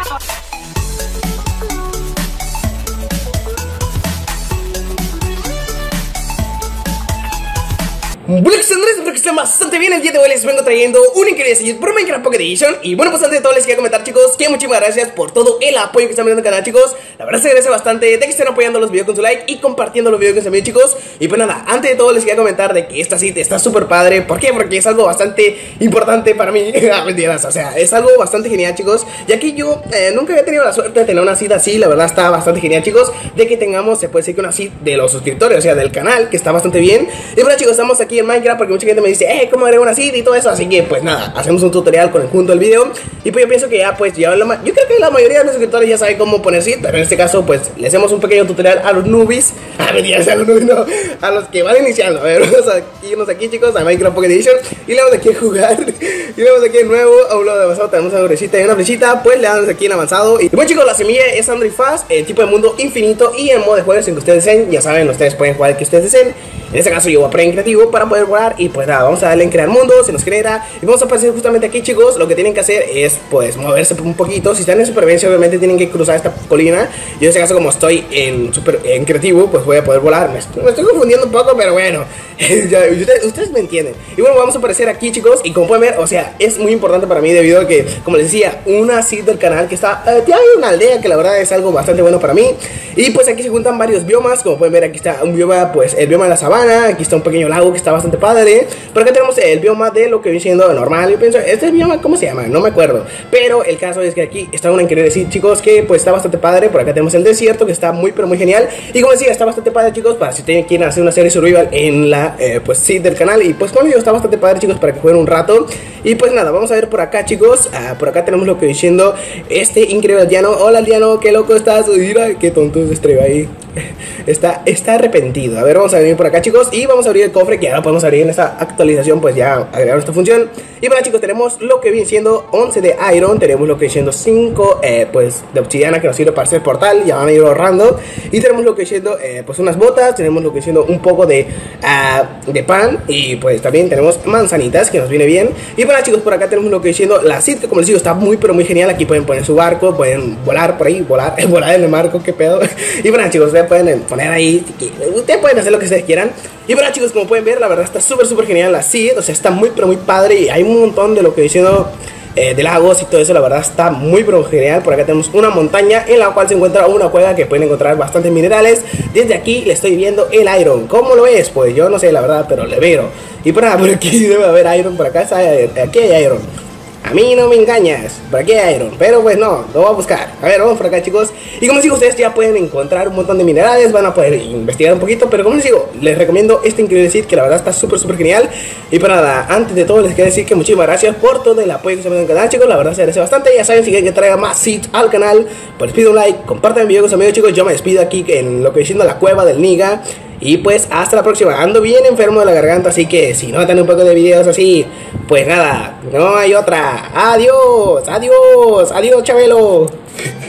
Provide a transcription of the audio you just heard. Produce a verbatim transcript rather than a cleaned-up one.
Bueno, que Andrés, espero que estén bastante bien. El día de hoy les vengo trayendo un increíble series por Minecraft Pocket Edition. Y bueno, pues antes de todo les quiero comentar, chicos, que muchísimas gracias por todo el apoyo que están viendo en el canal, chicos. La verdad se agradece bastante de que estén apoyando los videos con su like y compartiendo los videos que se ven, chicos. Y pues nada, antes de todo les quería comentar de que esta cita está súper padre. ¿Por qué? Porque es algo bastante importante para mí. Mentiras, o sea, es algo bastante genial, chicos. Ya que yo eh, nunca había tenido la suerte de tener una cita así. La verdad está bastante genial, chicos. De que tengamos, se puede decir que una cita de los suscriptores, o sea, del canal, que está bastante bien. Y bueno, chicos, estamos aquí en Minecraft porque mucha gente me dice, eh, ¿cómo haré una seed y todo eso? Así que pues nada, hacemos un tutorial con el junto del video. Y pues yo pienso que ya pues ya la yo creo que la mayoría de los suscriptores ya saben cómo poner seed, pero en este caso pues le hacemos un pequeño tutorial a los newbies. A ver, ya a los newbies, no, a los que van iniciando. A ver, vamos a irnos aquí, chicos, a Minecraft Pocket Edition. Y le damos aquí a jugar. Y le damos aquí de nuevo a un lado de avanzado. Tenemos una flechita y una flechita. Pues le damos aquí en avanzado. Y bueno, chicos, la semilla es Android Fast, el tipo de mundo infinito y el modo de juego en que ustedes deseen. Ya saben, ustedes pueden jugar el que ustedes deseen. En este caso yo voy a poner en creativo para poder jugar. Y pues nada, vamos a darle en crear mundo, se nos genera. Y vamos a aparecer justamente aquí, chicos. Lo que tienen que hacer es pues moverse un poquito. Si están en supervivencia obviamente tienen que cruzar esta colina. Yo en este caso como estoy en, super, en creativo pues voy a poder volar. Me estoy, me estoy confundiendo un poco, pero bueno. ya, ustedes, ustedes me entienden. Y bueno, vamos a aparecer aquí, chicos. Y como pueden ver, o sea, es muy importante para mí debido a que, como les decía, una seed del canal que está, eh, hay una aldea que la verdad es algo bastante bueno para mí. Y pues aquí se juntan varios biomas. Como pueden ver, aquí está un bioma, pues el bioma de la sabana. Aquí está un pequeño lago que está bastante padre. Pero acá tenemos el bioma de lo que viene siendo normal. Yo pienso, este bioma, ¿cómo se llama? No me acuerdo. Pero el caso es que aquí está una increíble seed, chicos, que pues está bastante padre. Por acá tenemos el desierto, que está muy pero muy genial. Y como decía, está bastante padre, chicos, para si ustedes quieren hacer una serie survival en la eh, pues seed del canal. Y pues como digo, está bastante padre, chicos, para que jueguen un rato. Y pues nada, vamos a ver por acá, chicos. uh, Por acá tenemos lo que viene siendo este increíble aldeano. Hola, aldeano, qué loco estás. Mira, qué tonto se estrella ahí. Está, está arrepentido. A ver, vamos a venir por acá, chicos. Y vamos a abrir el cofre, que ya lo podemos abrir en esta actualización. Pues ya agregaron esta función. Y bueno, chicos, tenemos lo que viene siendo once de iron. Tenemos lo que viene siendo cinco eh, pues de obsidiana, que nos sirve para hacer portal. Ya van a ir ahorrando. Y tenemos lo que viene siendo eh, pues unas botas. Tenemos lo que viene siendo un poco de, uh, de pan. Y pues también tenemos manzanitas, que nos viene bien. Y bueno, chicos, por acá tenemos lo que viene siendo la seed, que como les digo, está muy pero muy genial. Aquí pueden poner su barco, pueden volar por ahí, volar, volar en el marco, qué pedo. Y bueno, chicos, ustedes pueden poner ahí, ustedes pueden hacer lo que ustedes quieran. Y bueno, chicos, como pueden ver, la verdad está súper súper genial la seed. O sea, está muy pero muy padre. Y hay un montón de lo que diciendo eh, de lagos y todo eso. La verdad está muy pero genial. Por acá tenemos una montaña en la cual se encuentra una cueva que pueden encontrar bastantes minerales. Desde aquí le estoy viendo el iron. ¿Cómo lo ves? Pues yo no sé la verdad, pero le veo. Y por, por aquí debe haber iron. Por acá está, aquí hay iron. A mí no me engañas, por aquí hay iron, pero pues no, lo voy a buscar. A ver, vamos por acá, chicos. Y como les digo, ustedes ya pueden encontrar un montón de minerales, van a poder investigar un poquito. Pero como les digo, les recomiendo este increíble seed, que la verdad está súper súper genial. Y pues nada, antes de todo les quiero decir que muchísimas gracias por todo el apoyo que se me da en el canal, chicos. La verdad se agradece bastante. Ya saben, si quieren que traiga más seeds al canal, pues pido un like, compartan el video con sus amigos, chicos. Yo me despido aquí en lo que viene siendo la cueva del Niga. Y pues hasta la próxima. Ando bien enfermo de la garganta, así que si no dan un poco de videos así, pues nada, no hay otra. Adiós, adiós, adiós, Chabelo.